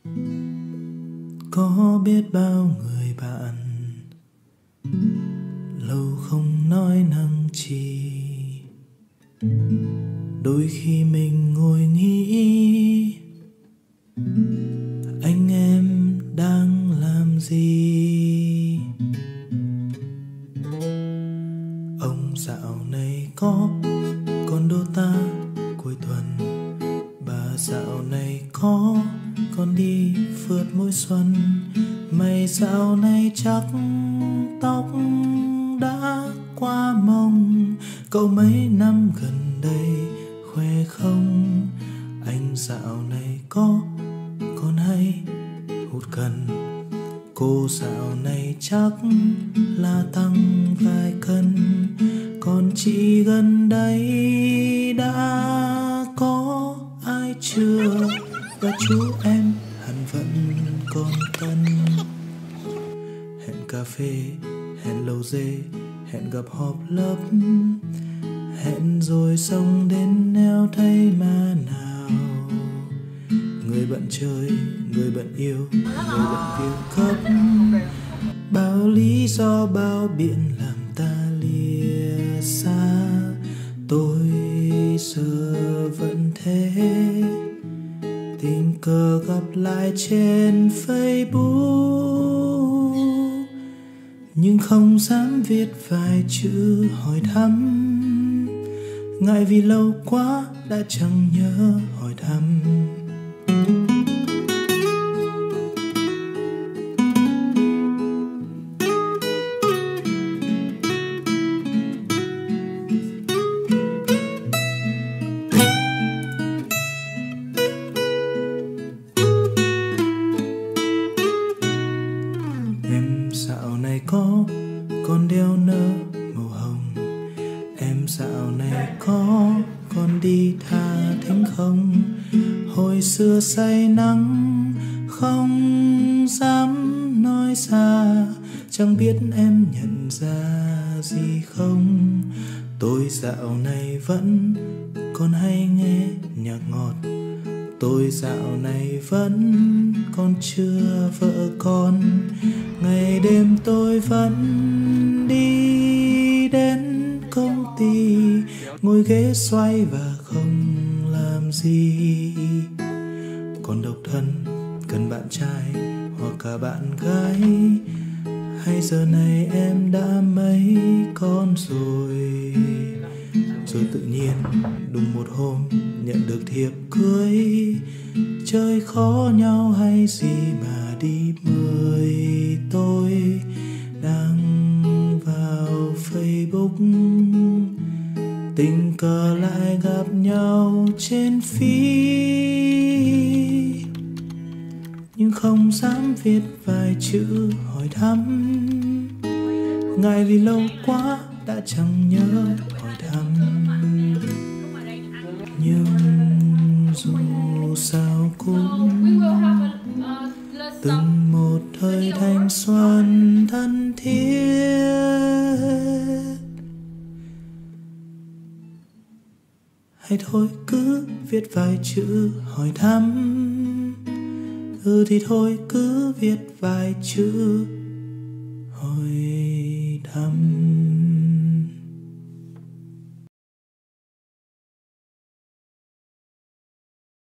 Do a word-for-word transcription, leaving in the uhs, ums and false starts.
Có biết bao người bạn lâu không nói năng chi, đôi khi mình ngồi nghĩ anh em đang làm gì. Ông dạo này có con đô ta cuối tuần, bà dạo này có con đi phượt mỗi xuân. Mày dạo này chắc tóc đã qua mông, cậu mấy năm gần đây khoe không? Anh dạo này có con hay hút cần, cô dạo này chắc là tăng vài cân. Còn chị gần đây đã có ai chưa? Và chú em hẳn vẫn còn tân. Hẹn cà phê, hẹn lầu dê, hẹn gặp họp lớp, hẹn rồi xong đến neo thấy mà nào. Người bận chơi, người bận yêu, người bận việc cấp, bao lý do bao biện làm ta lìa xa. Tôi giờ vẫn thế, tình cờ gặp lại trên Facebook, nhưng không dám viết vài chữ hỏi thăm, ngại vì lâu quá đã chẳng nhớ hỏi thăm. Em dạo này có con đeo nơ màu hồng, em dạo này có con đi tha thính không? Hồi xưa say nắng không dám nói ra, chẳng biết em nhận ra gì không? Tôi dạo này vẫn còn hay nghe nhạc ngọt, tôi dạo này vẫn còn chưa vợ con. Ngày đêm tôi vẫn đi đến công ty, ngồi ghế xoay và không làm gì. Còn độc thân cần bạn trai hoặc cả bạn gái, hay giờ này em đã mấy con rồi? Rồi tự nhiên đùng một hôm nhận được thiệp cưới, chơi khó nhau hay gì mà đi mời tôi. Đang vào Facebook tình cờ lại gặp nhau trên feed, nhưng không dám viết vài chữ hỏi thăm, ngại vì lâu quá đã chẳng nhớ hỏi thăm. Nhưng dù sao cũng từng một thời thanh xuân thân thiết. Hay thôi cứ viết vài chữ hỏi thăm, ừ thì thôi cứ viết vài chữ hỏi thăm.